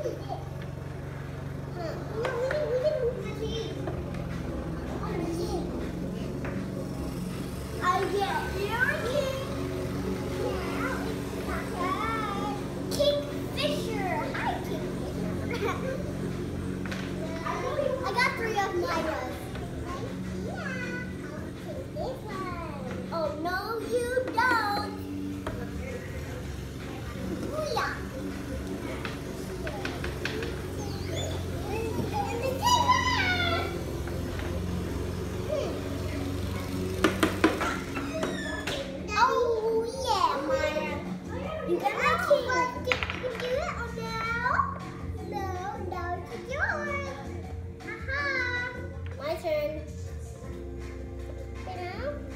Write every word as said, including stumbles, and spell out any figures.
I got three of mine. Oh, no, you don't. Booyah. Oh, yeah, Maya. You got my king. You can do it or no? No, no, it's yours. Aha. My turn. You know?